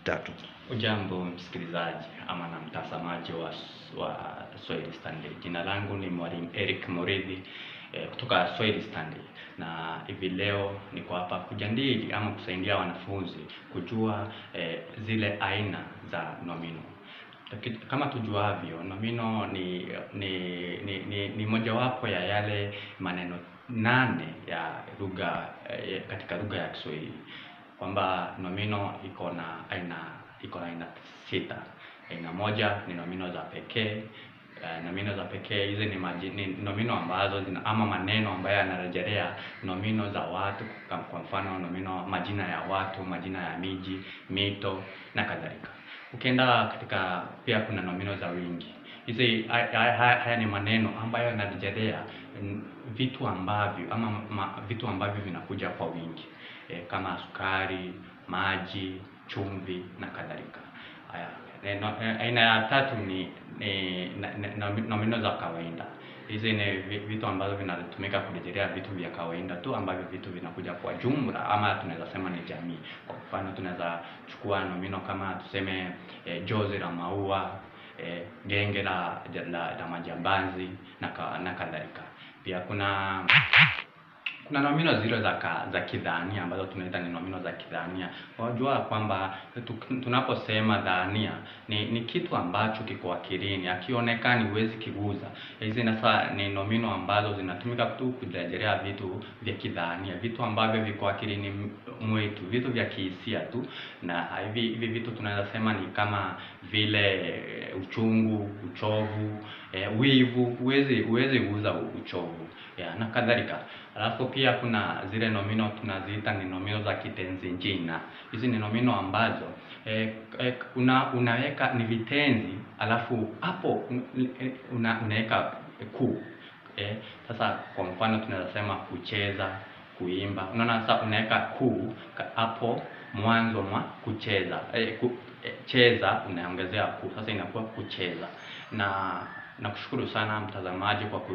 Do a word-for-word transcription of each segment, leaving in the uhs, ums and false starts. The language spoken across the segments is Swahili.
tatu. Ujambo msikilizaji ama na mtazamaji wa, wa Swahili Standard. Jina langu ni Mwalimu Eric Muridhi eh, kutoka Swahili Standard, na hivi leo niko hapa kujadili ama kusaidia wanafunzi kujua eh, zile aina za nomino. Kama tujuavyo, nomino ni ni ni, ni, ni mojawapo ya yale maneno nane ya lugha eh, katika lugha ya Kiswahili, kwamba nomino iko na aina iko na aina sita. Aina moja ni nomino za pekee. Uh, nomino za pekee hizi ni, ni nomino ambazo zina ama maneno ambayo yanarejelea nomino za watu, kwa mfano nomino majina ya watu, majina ya miji, mito na kadhalika. Ukienda katika pia kuna nomino za wingi. Hizi haya, haya ni maneno ambayo yanarejelea vitu ambavyo ama ma, vitu ambavyo vinakuja kwa wingi, e, kama sukari, maji, chumvi na kadhalika. Haya, aina ya tatu ni, ni nomino za kawaida. Hizi ni vitu ambavyo vinatumika kurejelea vitu vya kawaida tu, ambavyo vitu vinakuja kwa jumla, ama tunaweza sema ni jamii. Kwa mfano tunaweza chukua nomino kama tuseme e, jozi la maua, e, genge la, la, la majambazi na, na kadhalika. Pia kuna kuna nomino zile za ka, za kidhania ambazo tunaita ni nomino za kidhania. Unajua kwamba tunaposema dhania ni, ni kitu ambacho kiko akilini, akionekani huwezi kiguza. Hizi nasa ni nomino ambazo zinatumika tu kurejelea vitu vya kidhania, vitu ambavyo viko akilini mwetu, vitu vya kihisia tu. Na hivi hivi vitu tunaweza sema ni kama vile uchungu, uchovu, e, wivu, huwezi huwezi guza uchovu ya, na kadhalika. Alafu pia kuna zile nomino tunaziita ni nomino za kitenzi jina. Hizi ni nomino ambazo e, e, una, unaweka ni vitenzi, alafu hapo una, unaweka ku. E, sasa kwa mfano tunaweza sema kucheza, kuimba. Unaona sasa unaweka ku hapo mwanzo mwa kucheza. E, ku, e, cheza unaongezea ku. Sasa inakuwa kucheza. Na nakushukuru sana mtazamaji kwa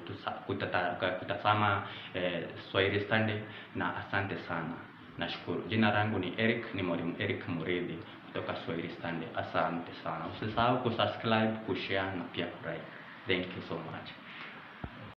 kutazama eh, Swahili Standard, na asante sana. Nashukuru. Jina langu ni Eric, ni Mwalimu Eric Muridhi kutoka Swahili Standard. Asante sana. Usisahau kusubscribe, kushare na pia kulike. Thank you so much.